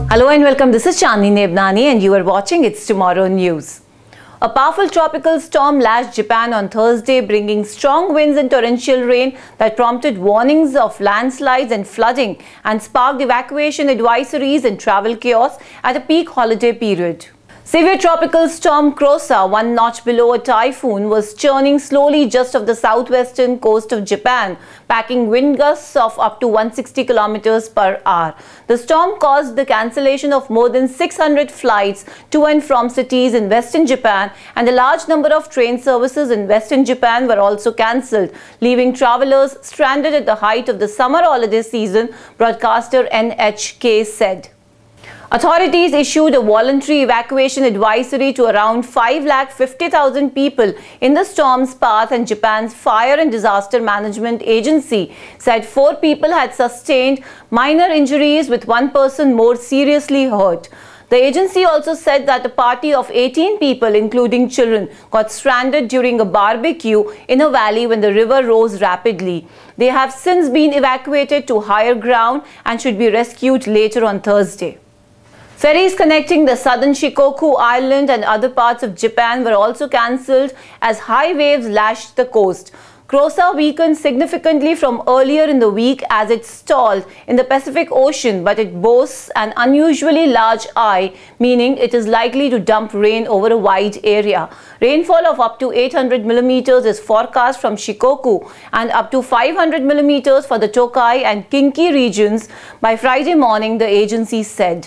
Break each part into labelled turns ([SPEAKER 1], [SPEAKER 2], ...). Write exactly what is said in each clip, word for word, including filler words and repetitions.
[SPEAKER 1] Hello and welcome. This is Chandni Nebnani and you are watching It's Tomorrow News. A powerful tropical storm lashed Japan on Thursday, bringing strong winds and torrential rain that prompted warnings of landslides and flooding and sparked evacuation advisories and travel chaos at a peak holiday period. Severe tropical storm Krosa, one notch below a typhoon, was churning slowly just off the southwestern coast of Japan, packing wind gusts of up to one hundred sixty kilometers per hour. The storm caused the cancellation of more than six hundred flights to and from cities in western Japan, and a large number of train services in western Japan were also cancelled, leaving travelers stranded at the height of the summer holiday season, broadcaster N H K said. Authorities issued a voluntary evacuation advisory to around five lakh fifty thousand people in the storm's path, and Japan's Fire and Disaster Management Agency said four people had sustained minor injuries, with one person more seriously hurt. The agency also said that a party of eighteen people, including children, got stranded during a barbecue in a valley when the river rose rapidly. They have since been evacuated to higher ground and should be rescued later on Thursday. Ferries connecting the southern Shikoku Island and other parts of Japan were also cancelled as high waves lashed the coast. Krosa weakened significantly from earlier in the week as it stalled in the Pacific Ocean, but it boasts an unusually large eye, meaning it is likely to dump rain over a wide area. Rainfall of up to eight hundred millimeters is forecast from Shikoku and up to five hundred millimeters for the Tokai and Kinki regions by Friday morning, the agency said.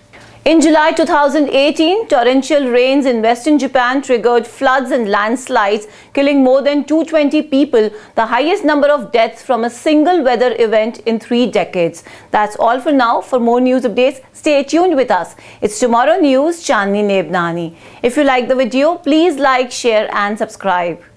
[SPEAKER 1] In July two thousand eighteen, torrential rains in western Japan triggered floods and landslides, killing more than two hundred twenty people, the highest number of deaths from a single weather event in three decades. That's all for now. For more news updates, stay tuned with us. It's Tomorrow News, Chandni Nebnani. If you like the video, please like, share and subscribe.